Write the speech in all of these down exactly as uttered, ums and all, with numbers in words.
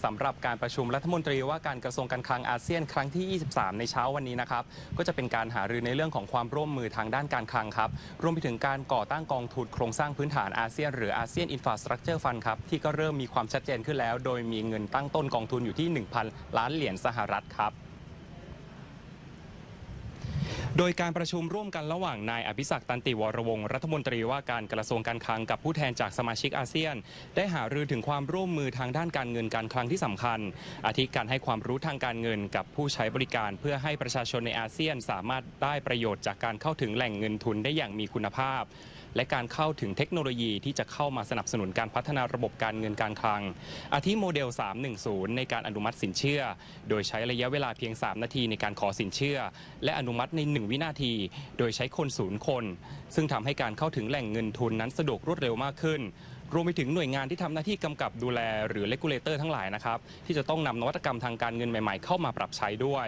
สำหรับการประชุมรัฐมนตรีว่าการกระทรวงการคลังอาเซียนครั้งที่ ยี่สิบสาม ในเช้าวันนี้นะครับก็จะเป็นการหารือในเรื่องของความร่วมมือทางด้านการคลังครับรวมไปถึงการก่อตั้งกองทุนโครงสร้างพื้นฐานอาเซียนหรืออาเซียนอินฟราสตรัคเจอร์ฟันครับที่ก็เริ่มมีความชัดเจนขึ้นแล้วโดยมีเงินตั้งต้นกองทุนอยู่ที่ หนึ่งพัน ล้านเหรียญสหรัฐครับโดยการประชุมร่วมกันระหว่างนายอภิศักดิ์ตันติวรวงศ์รัฐมนตรีว่าการกระทรวงการคลังกับผู้แทนจากสมาชิกอาเซียนได้หารือถึงความร่วมมือทางด้านการเงินการคลังที่สำคัญอาทิการให้ความรู้ทางการเงินกับผู้ใช้บริการเพื่อให้ประชาชนในอาเซียนสามารถได้ประโยชน์จากการเข้าถึงแหล่งเงินทุนได้อย่างมีคุณภาพและการเข้าถึงเทคโนโลยีที่จะเข้ามาสนับสนุนการพัฒนาระบบการเงินการคลังอาทิโมเดล สามหนึ่งศูนย์ ในการอนุมัติสินเชื่อโดยใช้ระยะเวลาเพียง สาม นาทีในการขอสินเชื่อและอนุมัติใน หนึ่ง วินาทีโดยใช้คนศูนย์คนซึ่งทำให้การเข้าถึงแหล่งเงินทุนนั้นสะดวกรวดเร็วมากขึ้นรวมไปถึงหน่วยงานที่ทำหน้าที่กำกับดูแลหรือเลกูเลเตอร์ทั้งหลายนะครับที่จะต้องนำนวัตกรรมทางการเงินใหม่ๆเข้ามาปรับใช้ด้วย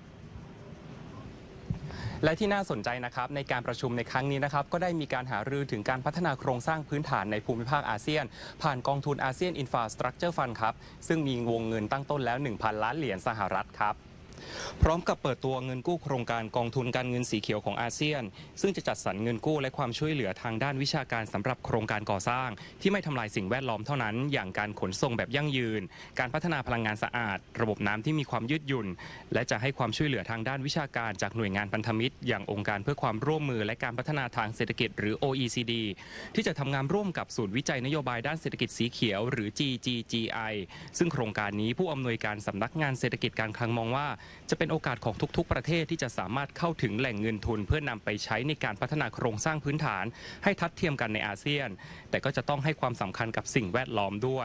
และที่น่าสนใจนะครับในการประชุมในครั้งนี้นะครับก็ได้มีการหารือถึงการพัฒนาโครงสร้างพื้นฐานในภูมิภาคอาเซียนผ่านกองทุนอาเซียนอินฟราสตรัคเจอร์ฟันครับซึ่งมีวงเงินตั้งต้นแล้ว หนึ่งพัน ล้านเหรียญสหรัฐครับพร้อมกับเปิดตัวเงินกู้โครงการกองทุนการเงินสีเขียวของอาเซียนซึ่งจะจัดสรรเงินกู้และความช่วยเหลือทางด้านวิชาการสำหรับโครงการก่อสร้างที่ไม่ทำลายสิ่งแวดล้อมเท่านั้นอย่างการขนส่งแบบยั่งยืนการพัฒนาพลังงานสะอาดระบบน้ำที่มีความยืดหยุ่นและจะให้ความช่วยเหลือทางด้านวิชาการจากหน่วยงานพันธมิตรอย่างองค์การเพื่อความร่วมมือและการพัฒนาทางเศรษฐกิจหรือ โอ อี ซี ดี ที่จะทำงานร่วมกับศูนย์วิจัยนโยบายด้านเศรษฐกิจสีเขียวหรือ จี จี จี ไอ ซึ่งโครงการนี้ผู้อำนวยการสำนักงานเศรษฐกิจการคลังมองว่าจะเป็นโอกาสของทุกๆประเทศที่จะสามารถเข้าถึงแหล่งเงินทุนเพื่อนำไปใช้ในการพัฒนาโครงสร้างพื้นฐานให้ทัดเทียมกันในอาเซียนแต่ก็จะต้องให้ความสำคัญกับสิ่งแวดล้อมด้วย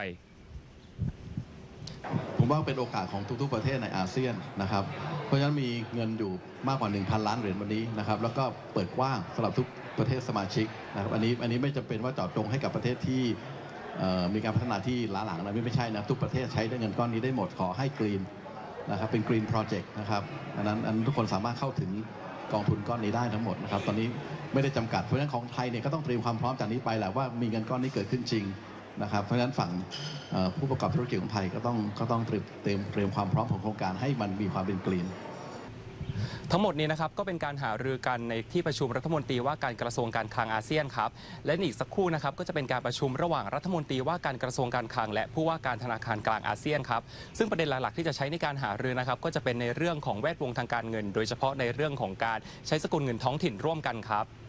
ผมว่าเป็นโอกาสของทุกๆประเทศในอาเซียนนะครับเพราะฉะนั้นมีเงินอยู่มากกว่า หนึ่งพัน ล้านเหรียญวันนี้นะครับแล้วก็เปิดกว้างสำหรับทุกประเทศสมาชิกนะครับอันนี้อันนี้ไม่จำเป็นว่าเจาะจงให้กับประเทศที่มีการพัฒนาที่ล้าหลังนะไม่ใช่นะทุกประเทศใช้เงินก้อนนี้ได้หมดขอให้กรีนนะครับเป็น Green Project นะครับอันนั้นอันทุกคนสามารถเข้าถึงกองทุนก้อนนี้ได้ทั้งหมดนะครับตอนนี้ไม่ได้จำกัดเพราะฉะนั้นของไทยเนี่ยก็ต้องเตรียมความพร้อมจากนี้ไปแหละว่ามีเงินก้อนนี้เกิดขึ้นจริงนะครับเพราะฉะนั้นฝั่งผู้ประกอบธุรกิจของไทยก็ต้องก็ต้องเตรียมเตรียมเตรียมความพร้อมของโครงการให้มันมีความเป็น Green ทั้งหมดนี้นะครับก็เป็นการหารือกันในที่ประชุมรัฐมนตรีว่าการกระทรวงการคลังอาเซียนครับและอีกสักครู่นะครับก็จะเป็นการประชุมระหว่างรัฐมนตรีว่าการกระทรวงการคลังและผู้ว่าการธนาคารกลางอาเซียนครับซึ่งประเด็นหลักๆที่จะใช้ในการหารือนะครับก็จะเป็นในเรื่องของแวดวงทางการเงินโดยเฉพาะในเรื่องของการใช้สกุลเงินท้องถิ่นร่วมกันครับ